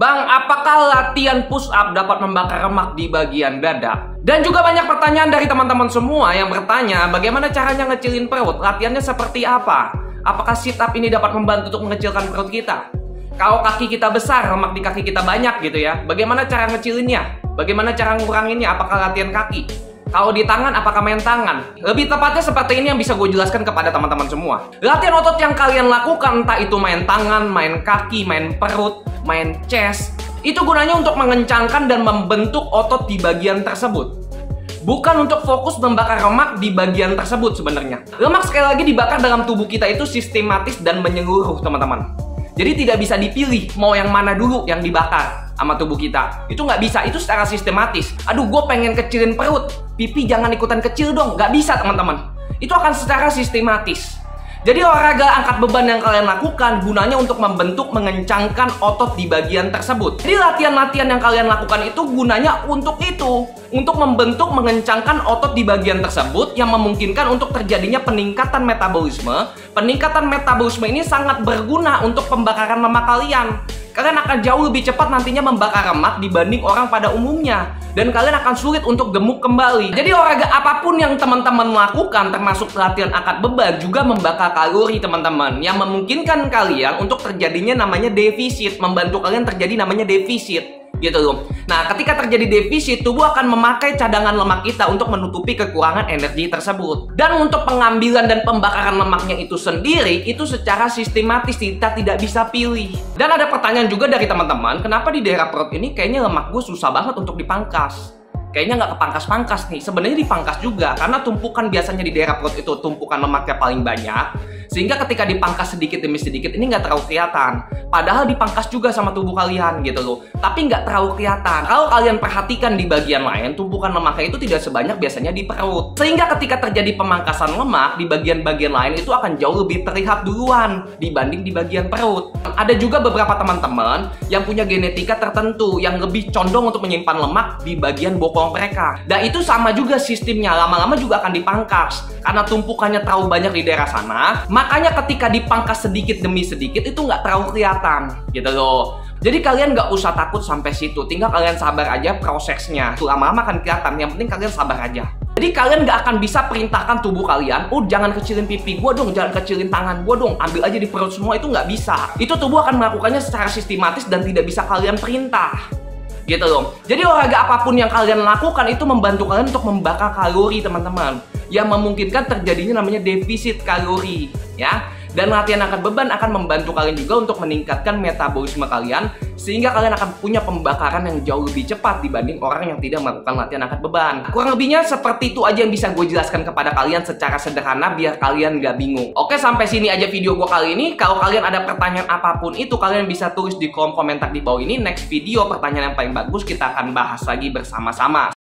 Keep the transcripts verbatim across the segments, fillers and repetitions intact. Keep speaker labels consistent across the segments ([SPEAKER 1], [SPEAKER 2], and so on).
[SPEAKER 1] Bang, apakah latihan push up dapat membakar lemak di bagian dada? Dan juga banyak pertanyaan dari teman-teman semua yang bertanya bagaimana caranya ngecilin perut, latihannya seperti apa? Apakah sit up ini dapat membantu untuk mengecilkan perut kita? Kalau kaki kita besar, lemak di kaki kita banyak gitu ya, bagaimana cara ngecilinnya? Bagaimana cara nguranginnya? Apakah latihan kaki? Kalau di tangan, apakah main tangan? Lebih tepatnya seperti ini yang bisa gue jelaskan kepada teman-teman semua. Latihan otot yang kalian lakukan, entah itu main tangan, main kaki, main perut, main chest, itu gunanya untuk mengencangkan dan membentuk otot di bagian tersebut. Bukan untuk fokus membakar lemak di bagian tersebut sebenarnya. Lemak sekali lagi dibakar dalam tubuh kita itu sistematis dan menyeluruh, teman-teman. Jadi tidak bisa dipilih mau yang mana dulu yang dibakar sama tubuh kita. Itu nggak bisa, itu secara sistematis. Aduh, gue pengen kecilin perut, pipi jangan ikutan kecil dong. Nggak bisa, teman-teman. Itu akan secara sistematis. Jadi olahraga angkat beban yang kalian lakukan gunanya untuk membentuk, mengencangkan otot di bagian tersebut. Jadi latihan-latihan yang kalian lakukan itu gunanya untuk itu. Untuk membentuk, mengencangkan otot di bagian tersebut yang memungkinkan untuk terjadinya peningkatan metabolisme. Peningkatan metabolisme ini sangat berguna untuk pembakaran lemak kalian. Kalian akan jauh lebih cepat nantinya membakar lemak dibanding orang pada umumnya. Dan kalian akan sulit untuk gemuk kembali. Jadi olahraga apapun yang teman-teman lakukan, termasuk latihan angkat beban, juga membakar kalori, teman-teman. Yang memungkinkan kalian untuk terjadinya namanya defisit. Membantu kalian terjadi namanya defisit. Gitu loh. Nah, ketika terjadi defisit, tubuh akan memakai cadangan lemak kita untuk menutupi kekurangan energi tersebut. Dan untuk pengambilan dan pembakaran lemaknya itu sendiri, itu secara sistematis kita tidak bisa pilih. Dan ada pertanyaan juga dari teman-teman, kenapa di daerah perut ini kayaknya lemak gue susah banget untuk dipangkas? Kayaknya nggak kepangkas-pangkas nih. Sebenarnya dipangkas juga, karena tumpukan biasanya di daerah perut itu tumpukan lemaknya paling banyak. Sehingga ketika dipangkas sedikit demi sedikit ini nggak terlalu kelihatan. Padahal dipangkas juga sama tubuh kalian gitu loh. Tapi nggak terlalu kelihatan. Kalau kalian perhatikan di bagian lain, tumpukan lemaknya itu tidak sebanyak biasanya di perut. Sehingga ketika terjadi pemangkasan lemak di bagian-bagian lain itu akan jauh lebih terlihat duluan dibanding di bagian perut. Ada juga beberapa teman-teman yang punya genetika tertentu yang lebih condong untuk menyimpan lemak di bagian bokong mereka. Dan itu sama juga sistemnya, lama-lama juga akan dipangkas. Karena tumpukannya terlalu banyak di daerah sana, makanya ketika dipangkas sedikit demi sedikit itu nggak terlalu kelihatan gitu loh. Jadi kalian nggak usah takut sampai situ, tinggal kalian sabar aja prosesnya. Tuh lama-lama akan kelihatan, yang penting kalian sabar aja. Jadi kalian nggak akan bisa perintahkan tubuh kalian, oh jangan kecilin pipi gua dong, jangan kecilin tangan gua dong, ambil aja di perut semua, itu nggak bisa. Itu tubuh akan melakukannya secara sistematis dan tidak bisa kalian perintah. Gitu loh. Jadi olahraga apapun yang kalian lakukan itu membantu kalian untuk membakar kalori, teman-teman. Yang memungkinkan terjadinya namanya defisit kalori, ya. Dan latihan angkat beban akan membantu kalian juga untuk meningkatkan metabolisme kalian, sehingga kalian akan punya pembakaran yang jauh lebih cepat dibanding orang yang tidak melakukan latihan angkat beban. Kurang lebihnya seperti itu aja yang bisa gue jelaskan kepada kalian secara sederhana biar kalian gak bingung. Oke, sampai sini aja video gue kali ini. Kalau kalian ada pertanyaan apapun itu, kalian bisa tulis di kolom komentar di bawah ini. Next video pertanyaan yang paling bagus kita akan bahas lagi bersama-sama.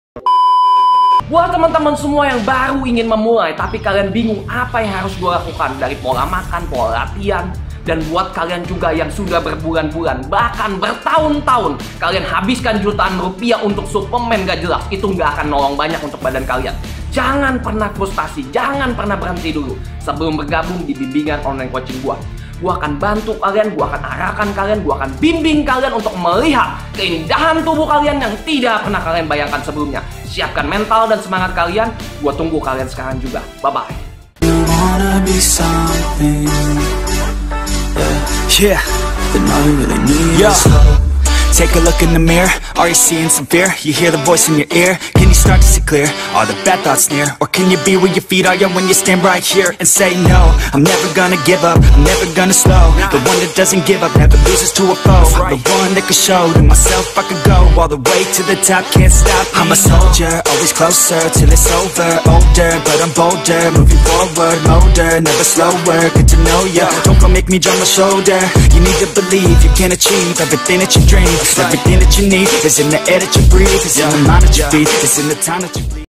[SPEAKER 1] Buat teman-teman semua yang baru ingin memulai tapi kalian bingung apa yang harus gue lakukan, dari pola makan, pola latihan, dan buat kalian juga yang sudah berbulan-bulan bahkan bertahun-tahun kalian habiskan jutaan rupiah untuk suplemen gak jelas, itu gak akan nolong banyak untuk badan kalian. Jangan pernah frustasi, jangan pernah berhenti dulu sebelum bergabung di bimbingan online coaching gue. Gue akan bantu kalian, gue akan arahkan kalian, gue akan bimbing kalian untuk melihat keindahan tubuh kalian yang tidak pernah kalian bayangkan sebelumnya. Siapkan mental dan semangat kalian, gue tunggu kalian sekarang juga. Bye-bye. Take a look in the mirror, are you seeing some fear? You hear the voice in your ear, can you start to see clear? Are the bad thoughts near? Or can you be where your feet are, yeah, when you stand right here and say no? I'm never gonna give up, I'm never gonna slow. The one that doesn't give up, never loses to a foe. The one that can show to myself I could go all the way to the top, can't stop me. I'm a soldier, always closer till it's over. Older, but I'm bolder, moving forward, motor, never slower. Good to know ya, don't go make me drop my shoulder. You need to believe you can achieve everything that you dream. Everything that you need is in the air that you breathe. It's in the mind that you feed. It's in the time that you bleed.